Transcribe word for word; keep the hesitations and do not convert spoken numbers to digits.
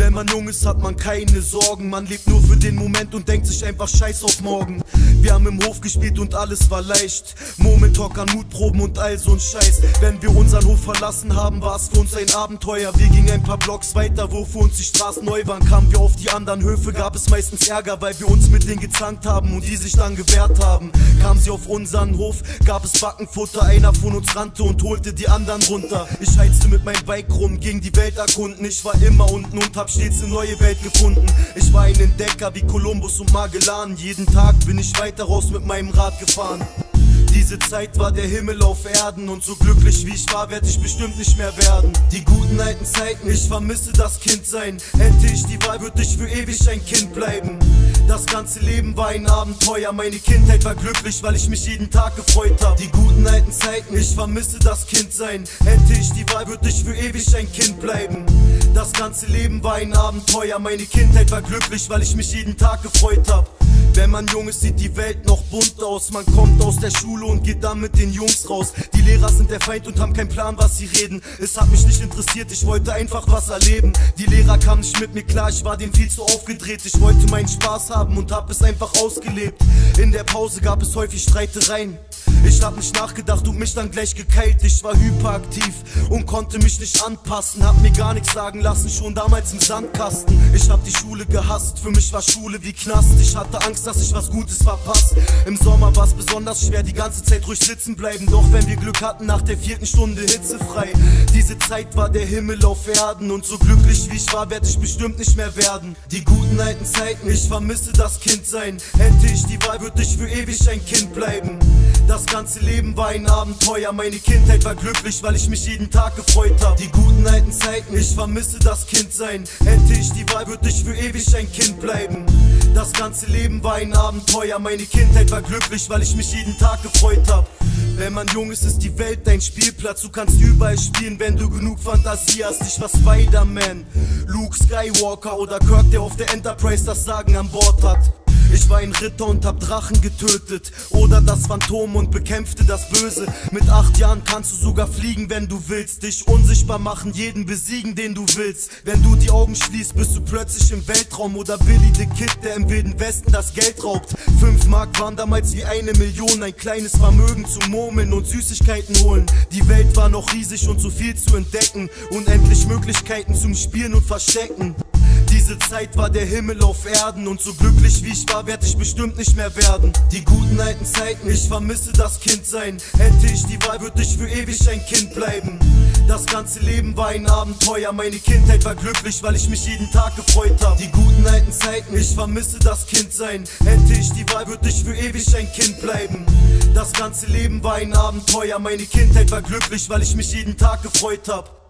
Wenn man jung ist, hat man keine Sorgen. Man lebt nur für den Moment und denkt sich einfach scheiß auf morgen. Wir haben im Hof gespielt und alles war leicht. Moment-Talk an Mutproben und all so'n Scheiß. Wenn wir unseren Hof verlassen haben, war es für uns ein Abenteuer. Wir gingen ein paar Blocks weiter, wo für uns die Straßen neu waren. Kamen wir auf die anderen Höfe, gab es meistens Ärger, weil wir uns mit denen gezankt haben und die sich dann gewehrt haben. Kamen sie auf unseren Hof, gab es Backenfutter. Einer von uns rannte und holte die anderen runter. Ich heizte mit meinem Bike rum, ging die Welt erkunden. Ich war immer unten und hab stets eine neue Welt gefunden. Ich war ein Entdecker wie Kolumbus und Magellan. Jeden Tag bin ich weiter raus mit meinem Rad gefahren. Diese Zeit war der Himmel auf Erden und so glücklich wie ich war, werd ich bestimmt nicht mehr werden. Die guten alten Zeiten, ich vermisse das Kindsein. Hätte ich die Wahl, würde ich für ewig ein Kind bleiben. Das ganze Leben war ein Abenteuer, meine Kindheit war glücklich, weil ich mich jeden Tag gefreut hab. Die guten alten Zeiten, ich vermisse das Kindsein. Hätte ich die Wahl, würde ich für ewig ein Kind bleiben. Das ganze Leben war ein Abenteuer, meine Kindheit war glücklich, weil ich mich jeden Tag gefreut hab. Wenn man jung ist, sieht die Welt noch bunt aus. Man kommt aus der Schule und geht dann mit den Jungs raus. Die Lehrer sind der Feind und haben keinen Plan, was sie reden. Es hat mich nicht interessiert, ich wollte einfach was erleben. Die Lehrer kamen nicht mit mir klar, ich war denen viel zu aufgedreht. Ich wollte meinen Spaß haben und hab es einfach ausgelebt. In der Pause gab es häufig Streitereien. Ich hab nicht nachgedacht und mich dann gleich gekeilt. Ich war hyperaktiv und konnte mich nicht anpassen. Hab mir gar nichts sagen lassen, schon damals im Sandkasten. Ich hab die Schule gehasst, für mich war Schule wie Knast. Ich hatte Angst, dass ich was Gutes verpasse. Im Sommer war's besonders schwer, die ganze Zeit ruhig sitzen bleiben. Doch wenn wir Glück hatten, nach der vierten Stunde hitzefrei. Diese Zeit war der Himmel auf Erden und so glücklich wie ich war, werd ich bestimmt nicht mehr werden. Die guten alten Zeiten, ich vermisse das Kindsein. Hätte ich die Wahl, würde ich für ewig ein Kind bleiben. Das ganze Leben war ein Abenteuer, meine Kindheit war glücklich, weil ich mich jeden Tag gefreut hab. Die guten alten Zeiten, ich vermisse das Kindsein. Hätte ich die Wahl, würde ich für ewig ein Kind bleiben. Das ganze Leben war ein Abenteuer, meine Kindheit war glücklich, weil ich mich jeden Tag gefreut hab. Wenn man jung ist, ist die Welt dein Spielplatz. Du kannst überall spielen, wenn du genug Fantasie hast. Ich war Spider-Man, Luke Skywalker oder Kirk, der auf der Enterprise das Sagen an Bord hat. Ich war ein Ritter und hab Drachen getötet oder das Phantom und bekämpfte das Böse. Mit acht Jahren kannst du sogar fliegen, wenn du willst. Dich unsichtbar machen, jeden besiegen, den du willst. Wenn du die Augen schließt, bist du plötzlich im Weltraum. Oder Billy the Kid, der im Wilden Westen das Geld raubt. Fünf Mark waren damals wie eine Million. Ein kleines Vermögen zum Murmeln und Süßigkeiten holen. Die Welt war noch riesig und so viel zu entdecken. Unendlich Möglichkeiten zum Spielen und Verstecken. Diese Zeit war der Himmel auf Erden und so glücklich wie ich war, werd ich bestimmt nicht mehr werden. Die guten alten Zeiten, ich vermisse das Kindsein. Hätte ich die Wahl, würde ich für ewig ein Kind bleiben. Das ganze Leben war ein Abenteuer, meine Kindheit war glücklich, weil ich mich jeden Tag gefreut hab. Die guten alten Zeiten, ich vermisse das Kindsein. Hätte ich die Wahl, würde ich für ewig ein Kind bleiben. Das ganze Leben war ein Abenteuer, meine Kindheit war glücklich, weil ich mich jeden Tag gefreut hab.